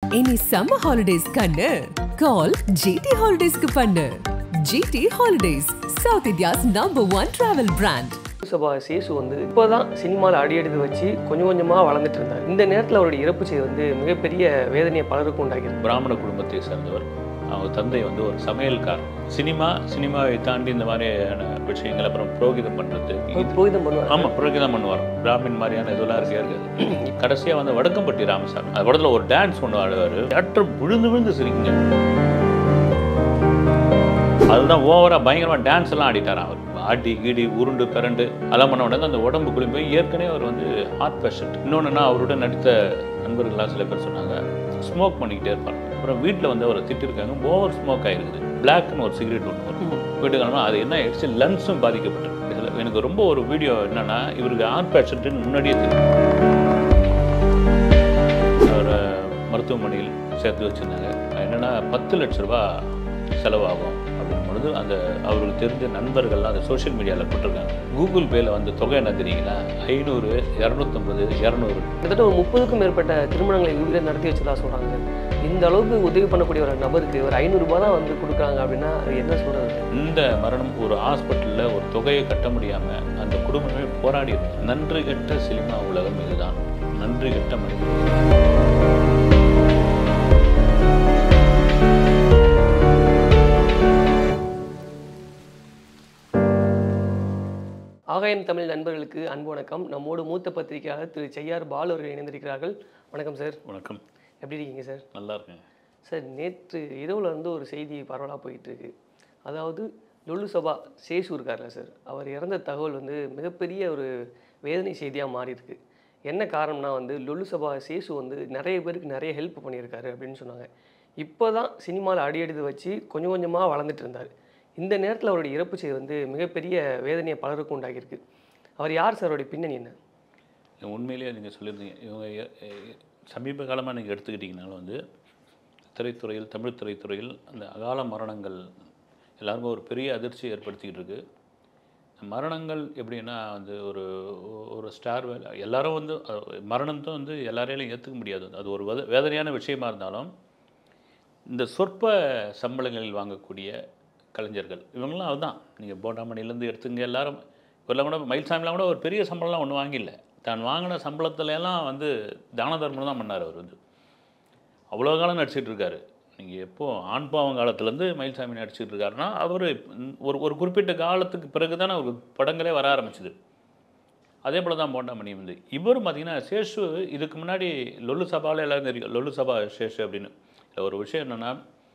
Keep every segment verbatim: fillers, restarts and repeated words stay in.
Any summer holidays kannu call G T Holidays ku pannu. G T Holidays, South India's number one travel brand. சபா சேஷு வந்து இப்போதான் சினிமாவில் அடி எடுத்து வச்சு கொஞ்சம் கொஞ்சமாக வளர்ந்துட்டு இருந்தார். இந்த நேரத்தில் அவருடைய இறப்பு செய்தி வந்து மிகப்பெரிய வேதனையை பலருக்கும் உண்டாக்கியது. பிராமண குடும்பத்தை சேர்ந்தவர். அவங்க தந்தை வந்து ஒரு சமையல்கார். சினிமா சினிமாவை தாண்டி இந்த மாதிரியான விஷயங்கள் அப்புறம் புரோகிதம் பண்ணுறது புரோகிதம் பண்ணுவார். ஆமாம், புரோகிதம் பண்ணுவார். பிராமின் மாதிரியான இதெல்லாம் இருக்கே இருக்காது. கடைசியாக வந்து வடக்கம்பட்டி ராமசாமி அது படத்தில் ஒரு டான்ஸ் ஒன்று ஆடுவார். தேட்டர் விழுந்து விழுந்து சிரிக்குங்க. அதுதான் ஓவராக பயங்கரமாக டான்ஸ் எல்லாம் ஆடிட்டார். அவர் ஆடி கீடி உருண்டு பிறண்டு அதெல்லாம் பண்ண உடனே அந்த உடம்பு குளிப்பை ஏற்கனவே அவர் வந்து ஹார்ட் பேஷண்ட். இன்னொன்றுனா அவருடன் நடித்த நண்பர்கள்லாம் சில பேர் சொன்னாங்க ஸ்மோக் பண்ணிக்கிட்டே இருப்பாங்க. அப்புறம் வீட்டில் வந்து அவரை திட்டிருக்காங்க, ஓவர் ஸ்மோக் ஆகிருக்குது. பிளாக்னு ஒரு சிகரெட் ஒன்று வரும் வீட்டுக்காரமா, அது என்ன ஆயிடுச்சு, லங்ஸும் பாதிக்கப்பட்டிருக்கு. இதில் எனக்கு ரொம்ப ஒரு வீடியோ என்னென்னா, இவருக்கு ஹார்ட் பேஷண்ட்டுன்னு முன்னாடியே தெரியும். அவரை மருத்துவமனையில் சேர்த்து வச்சுருந்தாங்க. என்னென்னா பத்து லட்ச ரூபா செலவாகும் அப்படின் பொழுது அந்த அவருக்கு தெரிஞ்ச நண்பர்கள்லாம் அந்த சோஷியல் மீடியாவில் போட்டிருக்காங்க. கூகுள் பேயில் வந்து தொகை என்ன தெரியுங்களா, ஐநூறு இரநூத்தம்பது இரநூறு கிட்டத்தட்ட ஒரு முப்பதுக்கும் மேற்பட்ட திருமணங்களை இவங்களே நடத்தி வச்சதா சொல்கிறாங்க. இந்த அளவுக்கு உதவி பண்ணக்கூடிய ஒரு நபருக்கு ஒரு ஐநூறுரூபா தான் வந்து கொடுக்குறாங்க அப்படின்னா அது என்ன சொல்கிறது? இந்த மரணம் ஒரு ஹாஸ்பிட்டலில் ஒரு தொகையை கட்ட முடியாமல் அந்த குடும்பமே போராடி இருக்கு. நன்றி கெட்ட சினிமா உலகம் இதுதான். நன்றி கெட்ட மனிதன். ஆகாயம் தமிழ் நண்பர்களுக்கு அன்பு வணக்கம். நம்மோடு மூத்த பத்திரிகையாளர் திரு செய்யார் பாலு அவர்கள் இணைந்திருக்கிறார்கள். வணக்கம் சார். வணக்கம். எப்படி இருக்கீங்க சார்? நல்லா இருக்கேன் சார். நேற்று இரவில் வந்து ஒரு செய்தி பரவலாக போயிட்டு இருக்கு. அதாவது லொல்லு சபா சேஷு இருக்கார்ல சார், அவர் இறந்த தகவல் வந்து மிகப்பெரிய ஒரு வேதனை செய்தியாக மாறி இருக்கு. என்ன காரணம்னா வந்து லொல்லு சபா சேஷு வந்து நிறைய பேருக்கு நிறைய ஹெல்ப் பண்ணியிருக்காரு அப்படின்னு சொன்னாங்க. இப்போ தான் சினிமாவில் அடி எடுத்து வச்சு கொஞ்சம் கொஞ்சமாக வளர்ந்துட்டு இருந்தார். இந்த நேரத்தில் அவருடைய இறப்பு செய்தி வந்து மிகப்பெரிய வேதனையை பலருக்கும் உண்டாகியிருக்கு. அவர் யார் சார்? அவருடைய பின்னணி என்ன? உண்மையிலேயே நீங்கள் சொல்லியிருந்தீங்க. இவங்க சமீப காலமாக நீங்கள் எடுத்துக்கிட்டிங்கனாலும் வந்து திரைத்துறையில், தமிழ் திரைத்துறையில் அந்த அகால மரணங்கள் எல்லாருக்கும் ஒரு பெரிய அதிர்ச்சி ஏற்படுத்திக்கிட்டு இருக்கு. மரணங்கள் எப்படின்னா வந்து ஒரு ஒரு ஸ்டார் வேலை எல்லாரும் வந்து மரணத்தை வந்து எல்லாரையும் ஏற்றுக்க முடியாது. அது ஒரு வேத வேதனையான விஷயமா இருந்தாலும் இந்த சொற்ப சம்பளங்களில் வாங்கக்கூடிய கலைஞர்கள் இவங்களாம் அதுதான். நீங்கள் போண்டாமணிலேருந்து எடுத்துங்க, எல்லாரும் இப்போல்லாம் கூட மயில்சாமிலாம் கூட ஒரு பெரிய சம்பளம்லாம் ஒன்றும் வாங்கிடல. தான் வாங்கின சம்பளத்துலலாம் வந்து தான தர்மம் தான் பண்ணார். அவர் வந்து அவ்வளோ காலம் நடிச்சிட்டு இருக்காரு. நீங்கள் எப்போது ஆண் பாவம் காலத்துலேருந்து மயில்சாமி நடிச்சிட்டு இருக்காருன்னா அவர் ஒரு ஒரு குறிப்பிட்ட காலத்துக்கு பிறகு தானே ஒரு படங்களே வர ஆரம்பிச்சிது. அதே போல் தான் போண்டாமணி வந்து இவரும் பார்த்திங்கன்னா சேஷு இதுக்கு முன்னாடி லொல்லு சபாவில் எல்லோரும் தெரியும், லொல்லு சபா சேஷு அப்படின்னு. ஒரு விஷயம் என்னென்னா,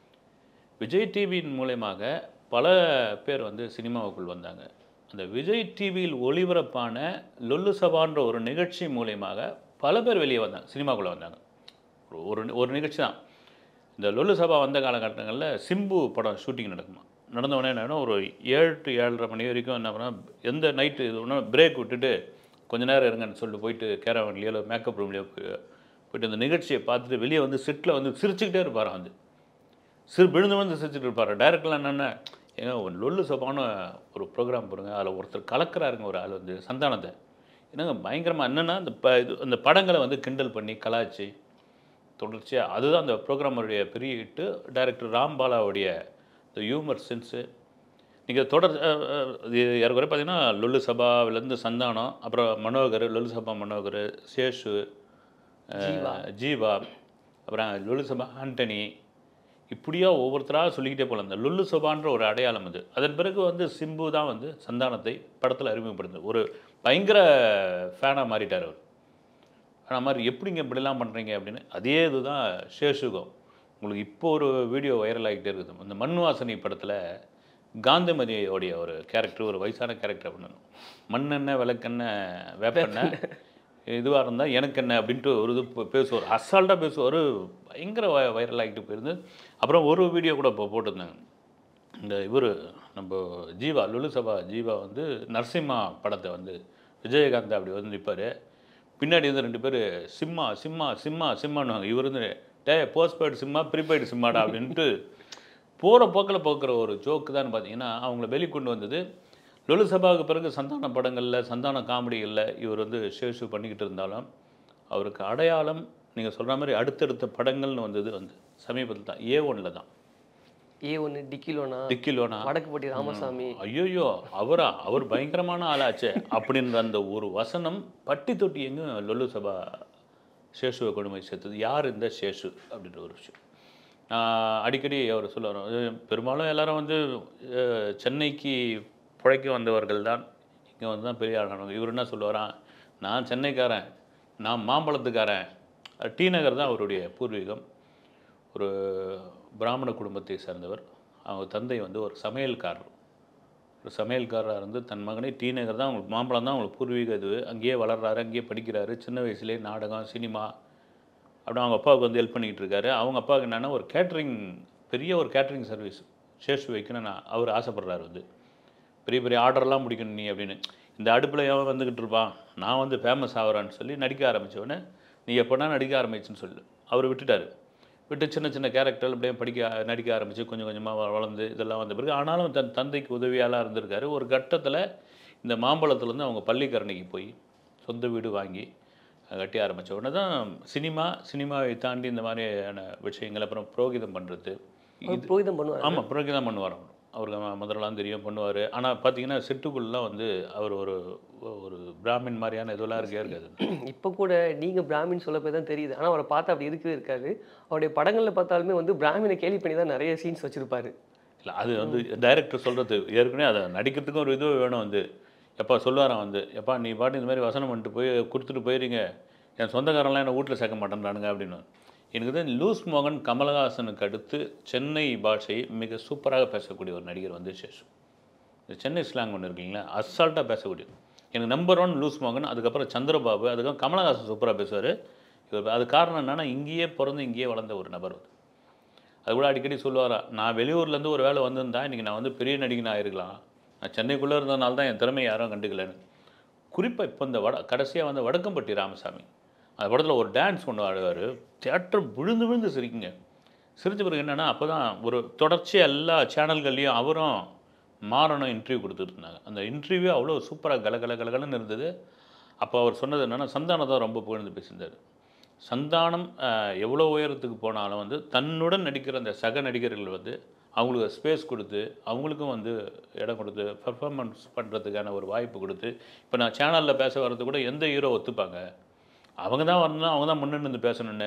விஜய் டிவியின் மூலமாக பல பேர் வந்து சினிமாவுக்குள் வந்தாங்க. அந்த விஜய் டிவியில் ஒளிபரப்பான லொல்லு சபான்ற ஒரு நிகழ்ச்சி மூலயமாக பல பேர் வெளியே வந்தாங்க, சினிமாக்குள்ளே வந்தாங்க. ஒரு ஒரு நிகழ்ச்சி தான். இந்த லொல்லு சபா வந்த காலகட்டங்களில் சிம்பு படம் ஷூட்டிங் நடக்குமா, நடந்தவொடனே என்ன ஒரு ஏழு டு ஏழரை மணி வரைக்கும் என்ன பண்ணால் எந்த நைட்டு இது ஒன்றும் பிரேக் விட்டுட்டு கொஞ்சம் நேரம் இருங்கன்னு சொல்லிட்டு போயிட்டு கேரவன்லேயோ இல்லை மேக்கப் ரூம்லேயோ போயிட்டு அந்த நிகழ்ச்சியை பார்த்துட்டு வெளியே வந்து செட்டில் வந்து சிரிச்சுக்கிட்டே இருப்பார். வந்து சிறு விழுந்து வந்து சிரிச்சுட்டு இருப்பார். டைரக்டர்லாம் என்னென்ன, ஏங்க ஒரு லொல்லு சபான ஒரு ப்ரோக்ராம் போடுங்க, அதில் ஒருத்தர் கலக்கிறாருங்க ஒரு ஆள் வந்து சந்தானத்தை, என்னங்க பயங்கரமாக என்னென்னா இந்த ப இது அந்த படங்களை வந்து கிண்டல் பண்ணி கலாய்ச்சி தொடர்ச்சியாக அதுதான் அந்த ப்ரோக்ராமுடைய பெரிய ஹிட்டு. டைரக்டர் ராம்பாலாவுடைய இந்த ஹியூமர் சென்ஸு நீங்கள் தொடர் யாருக்குறைய பார்த்தீங்கன்னா லொல்லு சபாவிலேருந்து சந்தானம், அப்புறம் மனோகர், லொல்லு சபா மனோகர், சேஷு, ஜீவா, அப்புறம் லொல்லு சபா ஆண்டனி, இப்படியா ஒவ்வொருத்தராக சொல்லிக்கிட்டே போகலாம். அந்த லொல்லு சபான்ற ஒரு அடையாளம் அது. அதன் பிறகு வந்து சிம்பு தான் வந்து சந்தானத்தை படத்தில் அறிமுகப்படுத்துது. ஒரு பயங்கர ஃபேனாக மாறிட்டார் அவர். ஆனால் மாதிரி எப்படிங்க இப்படிலாம் பண்ணுறீங்க அப்படின்னு. அதே இது தான் சேஷுகம். உங்களுக்கு இப்போ ஒரு வீடியோ வைரல் ஆகிட்டே இருக்குது. அந்த மண் வாசனை படத்தில் காந்திமதியோடைய ஒரு கேரக்டர், ஒரு வயசான கேரக்டர் அப்படின்னு, மண்ணெண்ணெய் விளக்கெண்ணெய் வேப்பெண்ணெய் இதுவாக இருந்தால் எனக்கு என்ன அப்படின்ட்டு ஒரு இது பேசுவார். அசால்ட்டாக பேசுவார். பயங்கர வ வைரல் ஆகிட்டு போயிருந்து. அப்புறம் ஒரு வீடியோ கூட இப்போ போட்டிருந்தாங்க. இந்த இவர் நம்ம ஜீவா, லொல்லு சபா ஜீவா வந்து நரசிம்மா படத்தை வந்து விஜயகாந்த் அப்படி வந்து நிற்பார். பின்னாடி வந்து ரெண்டு பேர் சிம்மா சிம்மா சிம்மா சிம்மானுவாங்க. இவர் வந்து டே போஸ்ட்பெய்டு சிம்மா ப்ரீபெய்டு சிம்மாடா அப்படின்ட்டு போகிற போக்கில் போக்குற ஒரு ஜோக்கு தான் பார்த்தீங்கன்னா அவங்கள வெளி கொண்டு வந்தது. லொல்லு சபாவுக்கு பிறகு சந்தான படங்களில், சந்தான காமெடிகளில் இவர் வந்து சேஷு பண்ணிக்கிட்டு இருந்தாலும் அவருக்கு அடையாளம் நீங்கள் சொல்கிற மாதிரி அடுத்தடுத்த படங்கள்னு வந்தது வந்து சமீபத்தில் தான் ஏ ஒன்னில் தான். ஏ ஒன்று டிக்கிலோனா டிக்கிலோனா வடக்குப்பட்டி ராமசாமி. ஐயோயோ அவரா அவர் பயங்கரமான ஆளாச்சே அப்படின்ற அந்த ஒரு வசனம் பட்டி தொட்டி எங்கே லொல்லு சபா சேஷுவை கொண்டு போய் சேர்த்தது. யார் இந்த சேஷு அப்படின்ற ஒரு விஷயம் அடிக்கடி அவர் சொல்லுவார். பெரும்பாலும் எல்லாரும் வந்து சென்னைக்கு பிழைக்க வந்தவர்கள் தான் இங்கே வந்து தான் பெரிய ஆளானவங்க. இவர் என்ன சொல்லுவாரான், நான் சென்னைக்காரன், நான் மாம்பழத்துக்காரன். டி நகர் தான் அவருடைய பூர்வீகம். ஒரு பிராமண குடும்பத்தை சேர்ந்தவர். அவங்க தந்தை வந்து ஒரு சமையல்காரர். ஒரு சமையல்காரராக இருந்து தன் மகனை டி நகர் தான் அவங்களுக்கு மாம்பழம் தான் அவங்களுக்கு பூர்வீக இது. அங்கேயே வளர்றாரு, அங்கேயே படிக்கிறாரு. சின்ன வயசுலேயே நாடகம் சினிமா அப்படி அவங்க அப்பாவுக்கு வந்து ஹெல்ப் பண்ணிக்கிட்டு இருக்காரு. அவங்க அப்பாவுக்கு என்னென்னா ஒரு கேட்ரிங் பெரிய ஒரு கேட்ரிங் சர்வீஸ் சேஷு வைக்கணும்னு நான் அவர் ஆசைப்பட்றாரு. வந்து பெரிய பெரிய ஆர்டர்லாம் முடிக்கணும் நீ அப்படின்னு. இந்த அடுப்பில் எவன் வந்துக்கிட்டு இருப்பான், நான் வந்து ஃபேமஸ் ஆகிறான்னு சொல்லி நடிக்க ஆரம்பித்தவொடனே நீ எப்போனா நடிக்க ஆரம்பிச்சுன்னு சொல்லு அவர் விட்டுட்டார். விட்டு சின்ன சின்ன கேரக்டர் அப்படியே படிக்க நடிக்க ஆரம்பித்து கொஞ்சம் கொஞ்சமாக வளர்ந்து இதெல்லாம் வந்த பிறகு ஆனாலும் தன் தந்தைக்கு உதவியாலாம் இருந்திருக்காரு. ஒரு கட்டத்தில் இந்த மாம்பழத்துலேருந்து அவங்க பள்ளிக்கரணைக்கு போய் சொந்த வீடு வாங்கி கட்டி ஆரம்பித்த உடனே தான் சினிமா சினிமாவை தாண்டி இந்த மாதிரியான விஷயங்கள் அப்புறம் புரோகிதம் பண்ணுறது. இது புரோகிதம் பண்ணுவார். ஆமாம் புரோகிதம் பண்ணுவார். அவர் அவருக்கு முதலாம் தெரியும் பண்ணுவார். ஆனால் பார்த்தீங்கன்னா செட்டுக்குள்ளலாம் வந்து அவர் ஒரு ஒரு பிராமின் மாதிரியான இதெல்லாம் இருக்கே இருக்காது. இப்போ கூட நீங்கள் பிராமின் சொல்ல போய் தான் தெரியுது. ஆனால் அவரை பார்த்தா அப்படி இருக்கவே இருக்காது. அவருடைய படங்களில் பார்த்தாலுமே வந்து பிராமினை கேலி பண்ணி தான் நிறைய சீன்ஸ் வச்சுருப்பாரு. இல்லை அது வந்து டைரக்டர் சொல்கிறது ஏற்கனவே அதை நடிக்கிறதுக்கும் ஒரு இது வேணும். வந்து எப்பா சொல்லுவாரான் வந்து எப்பா நீ பாட்டு இந்த மாதிரி வசனம் பண்ணிட்டு போய் கொடுத்துட்டு போயிருங்க, என் சொந்தக்காரன்லாம் என்ன வீட்டில் சேர்க்க மாட்டேன்றானுங்க அப்படின்னு. எனக்கு தான் லூஸ் மோகன் கமலஹாசனுக்கு அடுத்து சென்னை பாஷை மிக சூப்பராக பேசக்கூடிய ஒரு நடிகர் வந்து சேஷு. இந்த சென்னை ஸ்லாங் ஒன்று இருக்குங்களா அசால்ட்டாக பேசக்கூடிய எனக்கு நம்பர் ஒன் லூஸ் மோகன். அதுக்கப்புறம் சந்திரபாபு, அதுக்கப்புறம் கமலஹாசன் சூப்பராக பேசுவார். இவர் அது காரணம் என்னென்னா இங்கேயே பிறந்து இங்கேயே வளர்ந்த ஒரு நபர். அது கூட அடிக்கடி சொல்லுவாரா, நான் வெளியூர்லேருந்து ஒரு வேலை வந்திருந்தா இன்றைக்கி நான் வந்து பெரிய நடிகனாக இருக்கலாம், நான் சென்னைக்குள்ளே இருந்ததுனால தான் என் திறமையை யாரும் கண்டுக்கலன்னு. குறிப்பாக இப்போ இந்த வட கடைசியாக வந்து வடக்கம்பட்டி ராமசாமி அந்த படத்தில் ஒரு டான்ஸ் ஒன்று ஆடுவார். தியேட்டர் விழுந்து விழுந்து சிரிக்குங்க. சிரித்த பிறகு என்னென்னா அப்போ தான் ஒரு தொடர்ச்சியாக எல்லா சேனல்கள்லேயும் அவரும் மாறணும் இன்டர்வியூ கொடுத்துட்டு இருந்தாங்க. அந்த இன்டர்வியூ அவ்வளோ சூப்பராக கல கல கலகலன்னு இருந்தது. அப்போ அவர் சொன்னது என்னென்னா சந்தானம் தான் ரொம்ப புகழ்ந்து பேசியிருந்தார். சந்தானம் எவ்வளோ உயரத்துக்கு போனாலும் வந்து தன்னுடன் நடிக்கிற அந்த சக நடிகர்கள் வந்து அவங்களுக்கு ஸ்பேஸ் கொடுத்து அவங்களுக்கும் வந்து இடம் கொடுத்து பெர்ஃபார்மன்ஸ் பண்ணுறதுக்கான ஒரு வாய்ப்பு கொடுத்து இப்போ நான் சேனலில் பேச வர்றது கூட எந்த ஹீரோ ஒத்துப்பாங்க, அவங்க தான் வரணும், அவங்க தான் முன்னே இருந்து பேசணுன்னு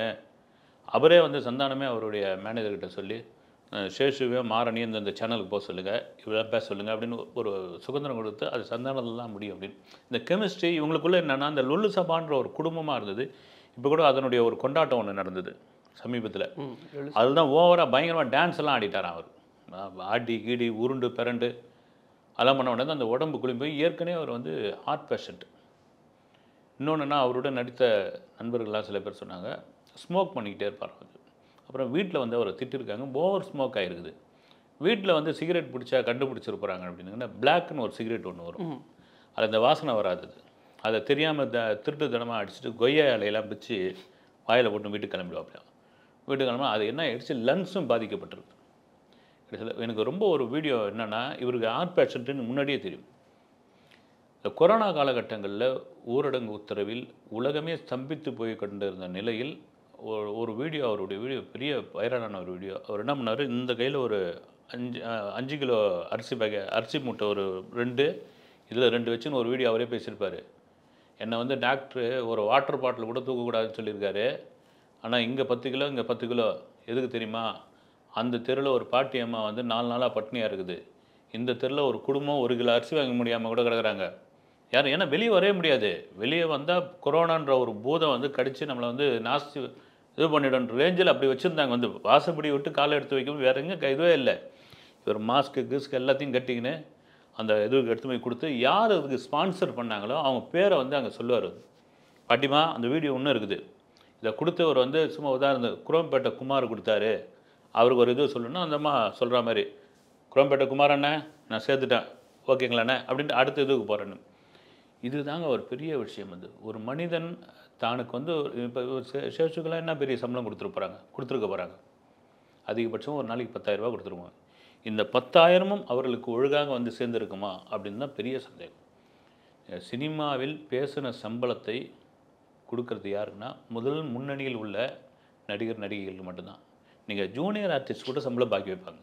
அவரே வந்து சந்தானமே அவருடைய மேனேஜர்கிட்ட சொல்லி சேஷுவே மாறனி இந்த இந்த சேனலுக்கு போக சொல்லுங்கள், இவ்வளோ பேச சொல்லுங்கள் அப்படின்னு ஒரு சுதந்திரம் கொடுத்து அது சந்தானத்தில் தான் முடியும் அப்படின்னு. இந்த கெமிஸ்ட்ரி இவங்களுக்குள்ளே என்னென்னா அந்த லொல்லு சபான்ற ஒரு குடும்பமாக இருந்தது. இப்போ கூட அதனுடைய ஒரு கொண்டாட்டம் ஒன்று நடந்தது சமீபத்தில். அதுதான் ஓவராக பயங்கரமாக டான்ஸ் எல்லாம் ஆடிட்டார் அவர். ஆடி கீடி உருண்டு பிறண்டு அதெல்லாம் பண்ண உடனே அந்த உடம்பு குளிம் போய் ஏற்கனவே அவர் வந்து ஹார்ட் பேஷண்ட். இன்னொன்றுனா அவரோட நடித்த நண்பர்கள்லாம் சில பேர் சொன்னாங்க ஸ்மோக் பண்ணிக்கிட்டே இருப்பார். வந்து அப்புறம் வீட்டில் வந்து அவரை திட்டிருக்காங்க, ஓவர் ஸ்மோக் ஆகிருக்குது. வீட்டில் வந்து சிகரெட் பிடிச்சா கண்டுபிடிச்சிருப்பாங்க அப்படின்னா பிளாக்னு ஒரு சிகரெட் ஒன்று வரும், அது அந்த வாசனை வராது. அதை தெரியாமல் த திருட்டு தனமாக அடிச்சுட்டு கொய்யா இலையெல்லாம் பிச்சு வாயில் போட்டு வீட்டுக்கு கிளம்பிடுவாப்பில. வீட்டுக்கு கிளம்பா அது என்ன ஆகிடுச்சு, லங்ஸும் பாதிக்கப்பட்டிருக்கு. எனக்கு ரொம்ப ஒரு வீடியோ என்னென்னா இவருக்கு ஹார்ட் பேஷண்ட்டுன்னு முன்னாடியே தெரியும். இந்த கொரோனா காலகட்டங்களில் ஊரடங்கு உத்தரவில் உலகமே ஸ்தம்பித்து போய் கொண்டிருந்த நிலையில் ஒரு ஒரு வீடியோ அவருடைய வீடியோ பெரிய வைரலான ஒரு வீடியோ. அவர் என்ன பண்ணார், இந்த கையில் ஒரு அஞ்சு அஞ்சு கிலோ அரிசி பேக்கை அரிசி மூட்டை ஒரு ரெண்டு இதில் ரெண்டு வச்சுன்னு ஒரு வீடியோ அவரே பேசியிருப்பார். என்னை வந்து டாக்டரு ஒரு வாட்டர் பாட்டில் கூட தூக்கக்கூடாதுன்னு சொல்லியிருக்காரு. ஆனால் இங்கே பத்து கிலோ இங்கே பத்து கிலோ எதுக்கு தெரியுமா, அந்த தெருவில் ஒரு பாட்டி அம்மா வந்து நாலு நாளாக பட்னியாக இருக்குது, இந்த தெருவில் ஒரு குடும்பம் ஒரு கிலோ அரிசி வாங்க முடியாமல் கூட கிடக்குறாங்க. யாரும் ஏன்னா வெளியே வரவே முடியாது, வெளியே வந்தால் கொரோனான்ற ஒரு பூதம் வந்து கடித்து நம்மளை வந்து நாஸ்தி இது பண்ணிடுன்ற ரேஞ்சில் அப்படி வச்சுருந்தாங்க. வந்து வாசப்படி விட்டு காலை எடுத்து வைக்கும் வேறு எங்கே இதுவே இல்லை. இவர் மாஸ்க்கு கிஸ்க்கு எல்லாத்தையும் கட்டிக்கின்னு அந்த இதுக்கு எடுத்து போய் கொடுத்து யார் அதுக்கு ஸ்பான்சர் பண்ணாங்களோ அவங்க பேரை வந்து அங்கே சொல்லுவார். பாட்டிமா அந்த வீடியோ ஒன்றும் இருக்குது, இதை கொடுத்தவர் வந்து சும்மா உதாரணம் குரோம்பேட்டை குமார் கொடுத்தாரு, அவருக்கு ஒரு இது சொல்லணும்னா அந்தம்மா சொல்கிற மாதிரி குரோம்பேட்டை குமார் அண்ணே நான் சேர்த்துட்டேன் ஓகேங்களாண்ணே அப்படின்ட்டு அடுத்த இதுக்கு போகிறேன்னு. இது தாங்க ஒரு பெரிய விஷயம். வந்து ஒரு மனிதன் தானுக்கு வந்து இப்போ சேஷுக்கெல்லாம் என்ன பெரிய சம்பளம் கொடுத்துட்டு போகிறாங்க கொடுத்துருக்க போகிறாங்க, அதிகபட்சம் ஒரு நாளைக்கு பத்தாயிரரூபா கொடுத்துருவாங்க. இந்த பத்தாயிரமும் அவர்களுக்கு ஒழுங்காக வந்து சேர்ந்துருக்குமா அப்படின்னு தான் பெரிய சந்தேகம். சினிமாவில் பேசின சம்பளத்தை கொடுக்கறது யாருன்னா முதல் முன்னணியில் உள்ள நடிகர் நடிகைகளுக்கு மட்டும்தான். நீங்கள் ஜூனியர் ஆர்டிஸ்ட் கூட சம்பளம் பாக்கி வைப்பாங்க.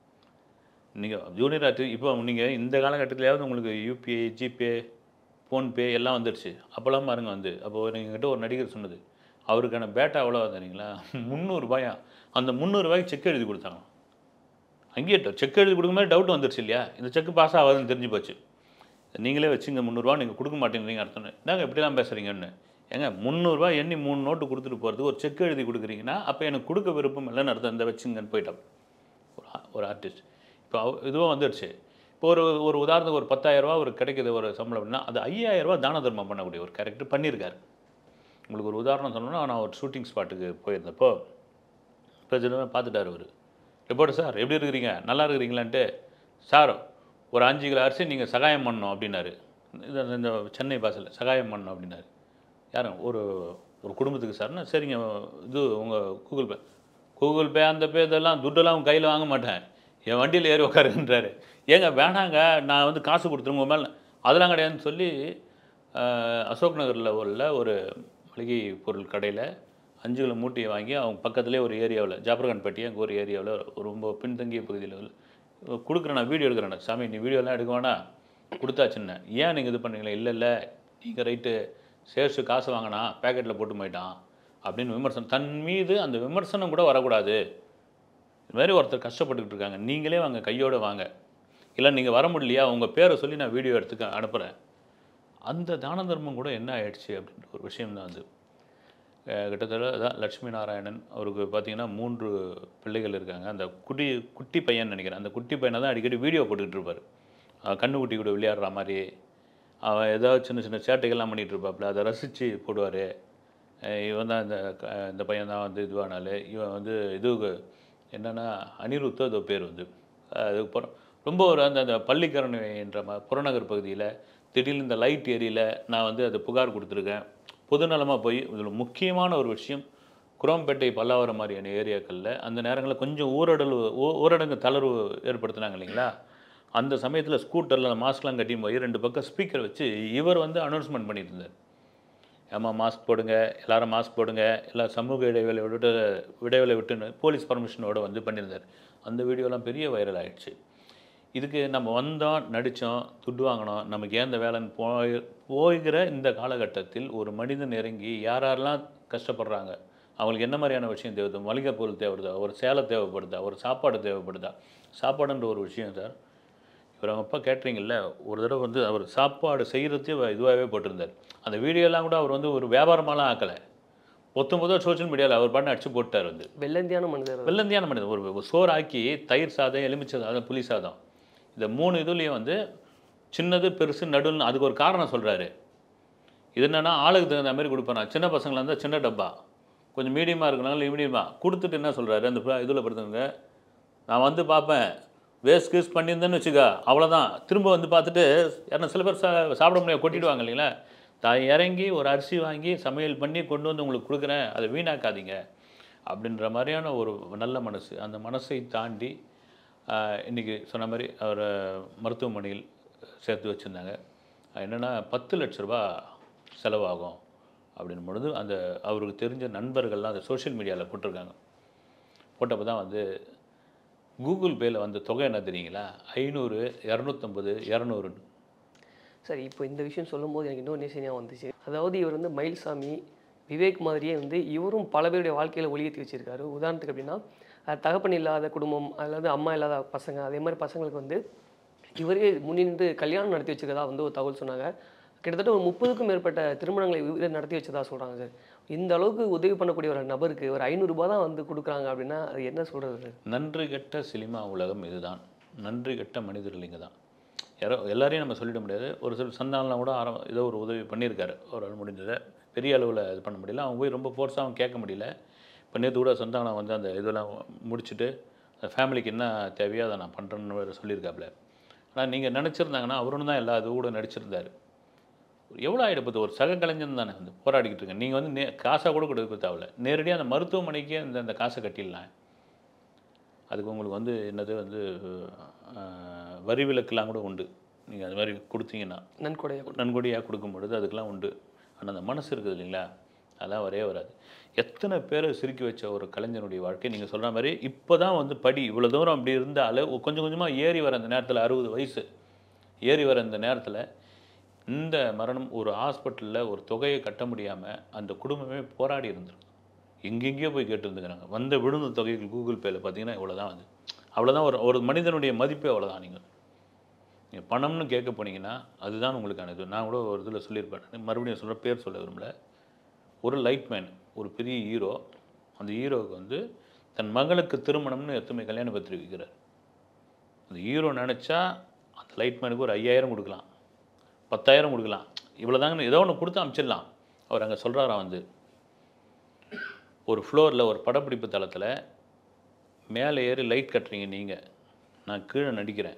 நீங்கள் ஜூனியர் ஆர்டிஸ்ட் இப்போ நீங்கள் இந்த காலகட்டத்திலேயாவது உங்களுக்கு யூபிஐ, ஜிபே, ஃபோன்பே எல்லாம் வந்துடுச்சு. அப்போல்லாம் பாருங்க வந்து அப்போ எங்ககிட்ட ஒரு நடிகர் சொன்னது, அவருக்கான பேட்டா எவ்வளோ தெரியுங்களா? முந்நூறுபாயா. அந்த முந்நூறுபாய்க்கு செக் எழுதி கொடுத்தாங்க. அங்கேயே செக் எழுதி கொடுக்கும் மாதிரி டவுட் வந்துடுச்சு இல்லையா? இந்த செக் பாஸ் ஆகாதுன்னு தெரிஞ்சு போச்சு. நீங்களே வச்சுங்க முந்நூறுரூவா நீங்கள் கொடுக்க மாட்டேங்கிறீங்க அர்த்தம். என்னங்க எப்படிலாம் பேசுகிறீங்கன்னு. ஏங்க முந்நூறுரூவா எண்ணி மூணு நோட்டு கொடுத்துட்டு போகிறதுக்கு ஒரு செக் எழுதி கொடுக்குறீங்கன்னா அப்போ எனக்கு கொடுக்க விருப்பம் இல்லைன்னு அர்த்தம். இந்த வச்சுங்கன்னு போயிட்டோம் ஒரு ஒரு ஆர்டிஸ்ட். இப்போ இதுவும் வந்துடுச்சு. இப்போ ஒரு ஒரு உதாரணத்துக்கு ஒரு பத்தாயிரரூபா ஒரு கிடைக்கிது ஒரு சம்பளம் அப்படின்னா அது ஐயாயிரரூபா தான தர்மம் பண்ணக்கூடிய ஒரு கேரக்டர் பண்ணியிருக்காரு. உங்களுக்கு ஒரு உதாரணம் சொல்லணும்னா, நான் ஒரு ஷூட்டிங் ஸ்பாட்டுக்கு போயிருந்தப்போ பிரசிடென்ட் பார்த்துட்டார். அவர் ரிப்போர்ட்டர், சார் எப்படி இருக்கிறீங்க, நல்லா இருக்கிறீங்களான்ட்டு, சார் ஒரு அஞ்சு கிலோ அரிசி நீங்கள் சகாயம் பண்ணணும் அப்படின்னாரு. இது இந்த சென்னை பாஷையில் சகாயம் பண்ணணும் அப்படின்னாரு. யாரும் ஒரு ஒரு குடும்பத்துக்கு சார்னா, சரிங்க இது உங்கள் கூகுள் பே கூகுள் பே அந்த பே இதெல்லாம் துட்டெல்லாம் கையில் வாங்க மாட்டேன், என் வண்டியில் ஏறி உட்காருன்றாரு. ஏங்க வேணாங்க, நான் வந்து காசு கொடுத்துருங்க மேலே, அதெல்லாம் கிடையாதுன்னு சொல்லி அசோக் நகரில் உள்ள ஒரு மளிகை பொருள் கடையில் அஞ்சு கிலோ மூட்டையை வாங்கி அவங்க பக்கத்துலேயே ஒரு ஏரியாவில் ஜாபர்கான்பட்டி அங்கே ஒரு ஏரியாவில் ரொம்ப பின்தங்கிய பகுதியில் கொடுக்குறேன். நான் வீடியோ எடுக்கிறேன். சாமி நீ வீடியோலாம் எடுக்க வேணா, கொடுத்தாச்சுன்னேன். ஏன் நீங்கள் இது பண்ணீங்களா? இல்லை இல்லை நீங்கள் ரைட்டு, சேஷு காசு வாங்கினா பேக்கெட்டில் போட்டு போயிட்டான் அப்படின்னு விமர்சனம். தன் மீது அந்த விமர்சனம் கூட வரக்கூடாது. இது மாதிரி ஒருத்தர் கஷ்டப்பட்டுக்கிட்டு இருக்காங்க, நீங்களே வாங்க கையோடு வாங்க, இல்லை நீங்கள் வர முடியலையா உங்கள் பேரை சொல்லி நான் வீடியோ எடுத்துக்க அனுப்புகிறேன். அந்த தான தர்மம் கூட என்ன ஆயிடுச்சு அப்படின்ற ஒரு விஷயம்தான். அது கிட்டத்தட்ட அதான் லட்சுமி நாராயணன் அவருக்கு பார்த்தீங்கன்னா மூன்று பிள்ளைகள் இருக்காங்க. அந்த குட்டி குட்டி பையன் நினைக்கிறேன், அந்த குட்டி பையனை தான் அடிக்கடி வீடியோ போட்டுக்கிட்டு இருப்பார். கண்ணுக்குட்டி கூட விளையாடுற மாதிரி அவன் ஏதாவது சின்ன சின்ன சேட்டைகள்லாம் பண்ணிகிட்டு இருப்பாப்புல, அதை ரசித்து போடுவார். இவன் தான் இந்த இந்த பையன் தான் வந்து இதுவானாலே இவன் வந்து இது என்னென்னா அனிருத்தோ அதோ பேர் வந்து அதுக்கப்புறம் ரொம்ப ஒரு அந்த அந்த பள்ளிக்கரணை என்ற மா புறநகர் பகுதியில் திடீர்னு இந்த லைட் ஏரியில் நான் வந்து அதை புகார் கொடுத்துருக்கேன். பொதுநலமாக போய் இதில் முக்கியமான ஒரு விஷயம், குரோம்பேட்டை பல்லாவரம் மாதிரியான ஏரியாக்களில் அந்த நேரங்களில் கொஞ்சம் ஊரடங்கு ஊரடங்கு தளர்வு ஏற்படுத்தினாங்க இல்லைங்களா? அந்த சமயத்தில் ஸ்கூட்டரில் மாஸ்க்லாம் கட்டி போய் ரெண்டு பக்கம் ஸ்பீக்கர் வச்சு இவர் வந்து அனௌன்ஸ்மெண்ட் பண்ணிட்டு இருந்தார். ஏமா மாஸ்க் போடுங்க, எல்லோரும் மாஸ்க் போடுங்க, எல்லாம் சமூக இடைவேளை விட்டு இடைவேளை விட்டுன்னு போலீஸ் பர்மிஷனோடு வந்து பண்ணியிருந்தார். அந்த வீடியோலாம் பெரிய வைரல் ஆகிடுச்சு. இதுக்கு நம்ம வந்தோம், நடித்தோம், துட்டு வாங்கினோம், நமக்கு ஏன் இந்த வேலைன்னு போய் போய்கிற இந்த காலகட்டத்தில் ஒரு மனிதன் இறங்கி யார் யாரெல்லாம் கஷ்டப்படுறாங்க, அவங்களுக்கு என்ன மாதிரியான விஷயம் தேவைப்படுது, மளிகை பொருள் தேவைப்படுதா, ஒரு சேலை தேவைப்படுதா, ஒரு சாப்பாடு தேவைப்படுதா. சாப்பாடுன்ற ஒரு விஷயம் சார், இவர் அவங்க அப்பா கேட்ரிங்கில்ல ஒரு தடவை வந்து அவர் சாப்பாடு செய்கிறதே இதுவாகவே போட்டிருந்தார். அந்த வீடியோலாம் கூட அவர் வந்து ஒரு வியாபாரமாலாம் ஆக்கலை, மொத்த முதல் சோஷியல் மீடியாவில் அவர் பாட்டு அடிச்சு போட்டார். வந்து வெள்ளந்தியான மனிதர் வெள்ளந்தியான மனிதர் ஒரு சோறு ஆக்கி தயிர் சாதம், எலுமிச்சை சாதம், புளி சாதம், இந்த மூணு இதுலேயும் வந்து சின்னது பெருசு நடுன்னு அதுக்கு ஒரு காரணம் சொல்கிறாரு. இது என்னென்னா ஆளுக்கு தகுந்த மாதிரி கொடுப்பேன். நான் சின்ன பசங்களாக இருந்தால் சின்ன டப்பா, கொஞ்சம் மீடியமாக இருக்கனால மீடியமாக கொடுத்துட்டு என்ன சொல்கிறாரு அந்த இதில் படுத்துங்க, நான் வந்து பார்ப்பேன், வேஸ்ட் கேஸ் பண்ணியிருந்தேன்னு வச்சுக்கா அவ்வளோதான், திரும்ப வந்து பார்த்துட்டு யாரும் சில பேர் சா சாப்பிட முடியாது கொட்டிடுவாங்க இல்லைங்களா? தான் இறங்கி ஒரு அரிசி வாங்கி சமையல் பண்ணி கொண்டு வந்து உங்களுக்கு கொடுக்குறேன், அதை வீணாக்காதீங்க அப்படின்ற மாதிரியான ஒரு நல்ல மனசு. அந்த மனசை தாண்டி இன்றைக்கி சொன்ன மாதிரி அவர் மருத்துவமனையில் சேர்த்து வச்சுருந்தாங்க. என்னென்னா பத்து லட்ச ரூபா செலவாகும் அப்படின் பொழுது அந்த அவருக்கு தெரிஞ்ச நண்பர்கள்லாம் அந்த சோஷியல் மீடியாவில் போட்டிருக்காங்க. போட்டப்போ தான் வந்து கூகுள் பேயில் வந்த தொகை என்ன தெரியுங்களா? ஐநூறு, இரநூத்தம்பது, இரநூறுன்னு. சரி, இப்போ இந்த விஷயம் சொல்லும்போது எனக்கு இன்னொரு நிச்சயம் வந்துச்சு. அதாவது இவர் வந்து மயில்சாமி, விவேக் மாதிரியே வந்து இவரும் பல பேருடைய வாழ்க்கையில் ஒளியேற்றி வச்சுருக்காரு. உதாரணத்துக்கு அப்படின்னா தகப்பன் இல்லாத குடும்பம், அதாவது அம்மா இல்லாத பசங்க, அதே மாதிரி பசங்களுக்கு வந்து இவரே முன்னின்று கல்யாணம் நடத்தி வச்சுருக்கதா வந்து ஒரு தகவல் சொன்னாங்க. கிட்டத்தட்ட ஒரு முப்பதுக்கும் மேற்பட்ட திருமணங்களை இவரே நடத்தி வச்சதா சொல்கிறாங்க சார். இந்த அளவுக்கு உதவி பண்ணக்கூடிய ஒரு நபருக்கு ஒரு ஐநூறுரூபா தான் வந்து கொடுக்குறாங்க அப்படின்னா அது என்ன சொல்கிறது சார்? நன்றி கெட்ட சினிமா உலகம் இதுதான். நன்றி கெட்ட மனிதர்கள் இங்கே தான். யாரோ எல்லாரையும் நம்ம சொல்லிட முடியாது. ஒரு சில சந்தானம்லாம் கூட ஆரம் ஏதோ ஒரு உதவி பண்ணியிருக்காரு ஒரு முடிஞ்சதை, பெரிய அளவில் இது பண்ண முடியல. அவங்க போய் ரொம்ப ஃபோர்ஸாகவும் கேட்க முடியல. இப்போ நேற்று கூட சந்தானம் வந்து அந்த இதெல்லாம் முடிச்சுட்டு அந்த ஃபேமிலிக்கு என்ன தேவையோ அதை நான் பண்ணுறேன்னு வேறு சொல்லியிருக்காப்புல. ஆனால் நீங்கள் நினச்சிருந்தாங்கன்னா அவரும் தான் எல்லா இது கூட நடிச்சிருந்தார். எவ்வளோ ஆகிடப்போது, ஒரு சக கலைஞன் தானே வந்து போராடிக்கிட்டு இருக்கேன். நீங்கள் வந்து நே காசாக கூட கொடுக்க தேவையில்ல, நேரடியாக அந்த மருத்துவமனைக்கே இந்த அந்த காசை கட்டிடலாம். அதுக்கு உங்களுக்கு வந்து என்னது வந்து வரி விலக்கெல்லாம் கூட உண்டு. நீங்கள் அது மாதிரி கொடுத்தீங்கன்னா நன்கொடையாக நன்கொடையாக கொடுக்கும் பொழுது அதுக்கெலாம் உண்டு. ஆனால் அந்த மனசு இருக்குது இல்லைங்களா, அதெல்லாம் வரவே வராது. எத்தனை பேரை சிரிக்க வச்ச ஒரு கலைஞனுடைய வாழ்க்கை நீங்கள் சொல்கிற மாதிரி இப்போ தான் வந்து படி இவ்வளோ தூரம் அப்படி இருந்தால் கொஞ்சம் கொஞ்சமாக ஏறி வர அந்த நேரத்தில் அறுபது வயசு ஏறி வர அந்த நேரத்தில் இந்த மரணம் ஒரு ஹாஸ்பிட்டலில் ஒரு தொகையை கட்ட முடியாமல் அந்த குடும்பமே போராடி இருந்திருக்கும். எங்கெங்கேயோ போய் கேட்டுருந்துக்கிறாங்க. வந்த விழுந்த தொகைகள் கூகுள் பேயில் பார்த்தீங்கன்னா இவ்வளோ தான் வந்து அவ்வளோதான். ஒரு ஒரு மனிதனுடைய மதிப்பே அவ்வளோதான். நீங்கள் நீங்கள் பணம்னு கேட்க போனீங்கன்னா அதுதான் உங்களுக்கான இது. நான் கூட ஒரு இதில் சொல்லியிருப்பேன், மறுபடியும் சொல்கிற பேர் சொல்ல விரும்பல. ஒரு லைட்மேன், ஒரு பெரிய ஹீரோ, அந்த ஹீரோவுக்கு வந்து தன் மகளுக்கு திருமணம்னு எத்தனை கல்யாண பத்திரிக்கை வைக்கிறார். அந்த ஹீரோ நினச்சா அந்த லைட்மேனுக்கு ஒரு ஐயாயிரம் கொடுக்கலாம், பத்தாயிரம் கொடுக்கலாம், இவ்வளோ தாங்க ஏதோ ஒன்று கொடுத்து அனுப்பிச்சிடலாம். அவர் அங்கே சொல்கிறாராம் வந்து ஒரு ஃப்ளோரில் ஒரு படப்பிடிப்பு தளத்தில் மேலே ஏறி லைட் கட்டுறீங்க நீங்கள், நான் கீழே நடிக்கிறேன்.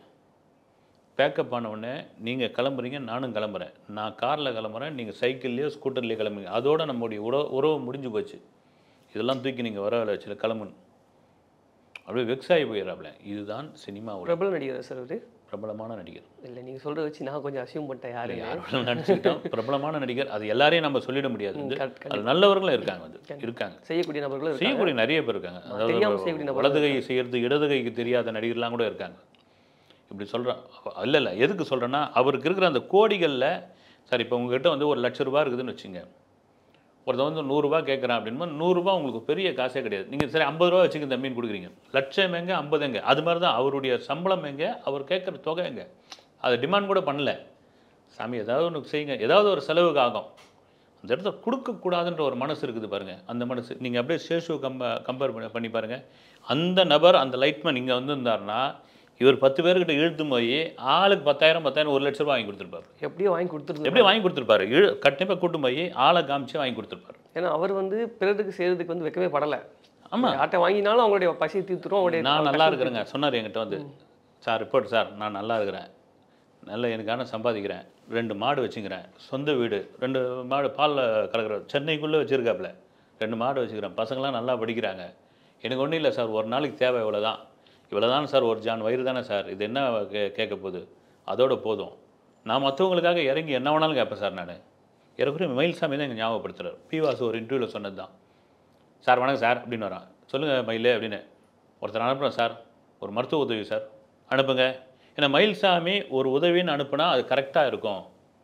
பேக்கப் ஆனவுடனே நீங்கள் கிளம்புறீங்க, நானும் கிளம்புறேன். நான் காரில் கிளம்புறேன், நீங்கள் சைக்கிள்லேயோ ஸ்கூட்டர்லேயோ கிளம்புங்க. அதோடு நம்மளுடைய உறவு உறவு முடிஞ்சு போச்சு. இதெல்லாம் தூக்கி நீங்கள் வர வேலை வச்சு கிளம்புன்னு அப்படியே வெக்ஸ் ஆகி போயிடறாப்ல. இதுதான் சினிமா. பிரபல நடிகர் சார் அவர், பிரபலமான நடிகர். இல்லை நீங்கள் சொல்கிறத வச்சு நான் கொஞ்சம் அசியூம் பண்ணிட்டேன். யார் யாரும் நினச்சிக்கிட்டோம் பிரபலமான நடிகர். அது எல்லாரையும் நம்ம சொல்லிட முடியாது. வந்து அது நல்லவர்களும் இருக்காங்க, வந்து இருக்காங்க, செய்யக்கூடிய நபர்களும் செய்யக்கூடிய நிறைய பேர் இருக்காங்க. அதாவது வலது கை செய்யறது இடது கைக்கு தெரியாத நடிகர்லாம் கூட இருக்காங்க. இப்படி சொல்கிறேன் இல்லை இல்லை எதுக்கு சொல்கிறேன்னா, அவருக்கு இருக்கிற அந்த கோடிகளில் சார் இப்போ உங்கள்கிட்ட வந்து ஒரு லட்ச ரூபா இருக்குதுன்னு வச்சுங்க, ஒருத்தர் வந்து நூறுரூவா கேட்குறான் அப்படின்னா நூறுரூவா உங்களுக்கு பெரிய காசே கிடையாது. நீங்கள் சரி ஐம்பது ரூபா வச்சுக்க இந்த மீன் கொடுக்குறீங்க, லட்சம் எங்கே ஐம்பது எங்கே, அது மாதிரி தான் அவருடைய சம்பளம் எங்கே, அவர் கேட்குற தொகை எங்கே, அதை டிமாண்ட் கூட பண்ணல. சாமி ஏதாவது ஒன்று செய்யுங்க, ஏதாவது ஒரு செலவுக்கு ஆகும், அந்த இடத்த கொடுக்கக்கூடாதுன்ற ஒரு மனசு இருக்குது பாருங்கள். அந்த மனசு நீங்கள் அப்படியே சேஷு கம்ப கம்பேர் பண்ணி பண்ணி பாருங்கள். அந்த நபர் அந்த லைட்மேன் இங்கே வந்திருந்தாருன்னா இவர் பத்து பேர்கிட்ட இழுத்து போய் ஆளுக்கு பத்தாயிரம் பத்தாயிரம் ஒரு லட்ச ரூபா வாங்கி கொடுத்துருப்பாரு. எப்படியோ வாங்கி கொடுத்துரு எப்படியும் வாங்கி கொடுத்துருப்பாரு. இழு கண்டிப்பாக கூட்டு போய் ஆளை காமிச்சு வாங்கி கொடுத்துருப்பாரு. ஏன்னா அவர் வந்து பிறருக்கு செய்கிறதுக்கு வந்து வைக்கவே படலை. ஆமாம், ஆட்டை வாங்கினாலும் அவங்களுடைய பசி தீர்த்துரும். அவங்களுடைய நான் நல்லா இருக்கிறேங்க சொன்னார் என்கிட்ட வந்து, சார் ரிப்போர்ட் சார் நான் நல்லா இருக்கிறேன், நல்ல எனக்கான சம்பாதிக்கிறேன், ரெண்டு மாடு வச்சுக்கிறேன், சொந்த வீடு, ரெண்டு மாடு பாலில் கலக்கிற சென்னைக்குள்ளே வச்சுருக்காப்புல, ரெண்டு மாடு வச்சுக்கிறேன், பசங்களாம் நல்லா படிக்கிறாங்க, எனக்கு ஒன்றும் இல்லை சார், ஒரு நாளைக்கு தேவை இவ்வளோ தான், இவ்வளோ தானே சார், ஒரு ஜான் வயிறு தானே சார், இது என்ன கே கேட்க போகுது, அதோட போதும், நான் மற்றவங்களுக்காக இறங்கி என்ன வேணாலும் கேட்பேன் சார். நான் இறக்குற மயில்சாமி தான் எங்கள் ஞாபகப்படுத்துகிறார். பி வாசு ஒரு இன்டர்வியூவில் சொன்னது தான். சார் வணக்கம் சார் அப்படின்னு வரான், சொல்லுங்கள் மயிலே அப்படின்னு, ஒருத்தர் அனுப்புகிறேன் சார், ஒரு மருத்துவ உதவி சார் அனுப்புங்க. ஏன்னா மயில்சாமி ஒரு உதவின்னு அனுப்புனா அது கரெக்டாக இருக்கும்,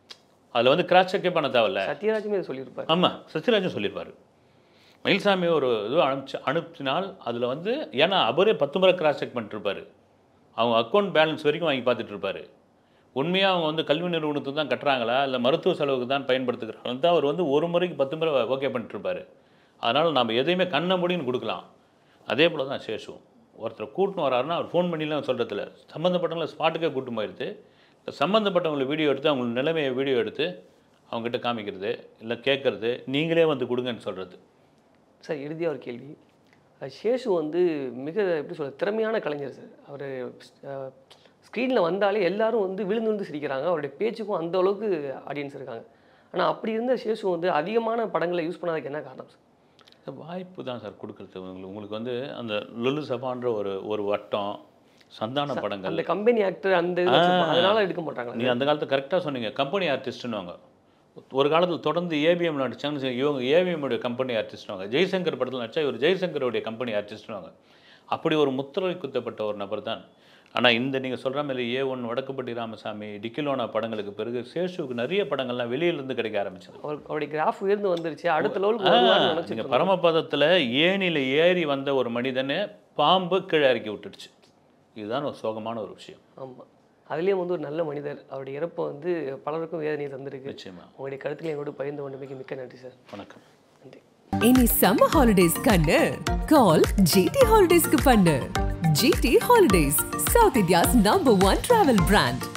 அதில் வந்து கிராஸ் செக்கே பண்ண தேவையில்ல. சத்யராஜுமே சொல்லியிருப்பார். ஆமாம், சத்யராஜும் சொல்லியிருப்பார். மயில்சாமி ஒரு இது அனுப்பிச்சு அனுப்பினால் அதில் வந்து ஏன்னா அவரே பத்து முறை கிராஸ் செக் பண்ணிட்டுருப்பார், அவங்க அக்கௌண்ட் பேலன்ஸ் வரைக்கும் வாங்கி பார்த்துட்டு இருப்பார். உண்மையாக அவங்க வந்து கல்வி நிறுவனத்துக்கு தான் கட்டுறாங்களா இல்லை மருத்துவ செலவுக்கு தான் பயன்படுத்துகிறாங்க தான் அவர் வந்து ஒரு முறைக்கு பத்து முறை ஓகே பண்ணிட்டுருப்பார். அதனால் நம்ம எதையுமே கண்ண முடின்னு கொடுக்கலாம். அதே போல் தான் சேஷு, ஒருத்தர் கூட்டின்னு வராருன்னா அவர் ஃபோன் பண்ணிலாம் சொல்கிறதில்ல, சம்மந்தப்பட்டவங்களை ஸ்பாட்டுக்கே கூட்டு போயிடுது, சம்மந்தப்பட்டவங்களை வீடியோ எடுத்து அவங்களுக்கு நிலைமையை வீடியோ எடுத்து அவங்ககிட்ட காமிக்கிறது, இல்லை கேட்குறது, நீங்களே வந்து கொடுங்கன்னு சொல்கிறது. சார் இறுதியாக ஒரு கேள்வி, சேஷு வந்து மிக எப்படி சொல்ல திறமையான கலைஞர் சார். அவர் ஸ்க்ரீனில் வந்தாலே எல்லாரும் வந்து விழுந்து விழுந்து சிரிக்கிறாங்க, அவருடைய பேச்சுக்கும் அந்த அளவுக்கு ஆடியன்ஸ் இருக்காங்க. ஆனால் அப்படி இருந்த சேஷு வந்து அதிகமான படங்களை யூஸ் பண்ணாததுக்கு என்ன காரணம் சார்? வாய்ப்பு தான் சார் கொடுக்குறது. உங்களுக்கு உங்களுக்கு வந்து அந்த லுலு சபான்ற ஒரு ஒரு வட்டம் சந்தான படங்கள், அந்த கம்பெனி ஆக்டர் அந்த அதனால எடுக்க மாட்டாங்க. நீங்கள் அந்த காலத்தை கரெக்டாக சொன்னீங்க, கம்பெனி ஆர்டிஸ்ட்டுன்னு ஒரு காலத்தில் தொடர்ந்து ஏபிஎம் நடிச்சாங்கன்னு இவங்க ஏபிஎம்முடைய கம்பெனி ஆர்டிஸ்ட்வாங்க, ஜெய்சங்கர் படத்தில் நடிச்சா இவர் ஜெய்சங்கருடைய கம்பெனி ஆர்டிஸ்ட்வாங்க. அப்படி ஒரு முத்திரை குத்தப்பட்ட ஒரு நபர் தான். ஆனால் இந்த நீங்கள் சொல்கிற மாதிரி ஏ ஒன் வடக்குப்பட்டி ராமசாமி டிக்கிலோனா படங்களுக்கு பிறகு சேஷுக்கு நிறைய படங்கள்லாம் வெளியிலேருந்து கிடைக்க ஆரம்பிச்சது. அவருடைய கிராஃப் உயர்ந்து வந்துருச்சு, அடுத்த லெவலுக்கு. நீங்கள் பரமபதத்தில் ஏணியில் ஏறி வந்த ஒரு மனிதனை பாம்பு கீழே இறக்கி விட்டுடுச்சு. இதுதான் ஒரு சோகமான ஒரு விஷயம். ஆமாம், அதுலேயும் வந்து ஒரு நல்ல மனிதர், அவருடைய இறப்பை வந்து பலருக்கும் வேதனையை தந்திருக்கு. நிச்சயமா. உங்களுடைய கருத்துக்களை என்னோட பகிர்ந்து கொண்டமைக்கு மிக்க நன்றி சார். வணக்கம். நன்றி. இனி சம்மர் ஹாலிடேஸ் கண்ணு கால் ஜிடி ஹாலிடேஸ்க்கு பண்ணு. GT holidays, south India's number one travel brand.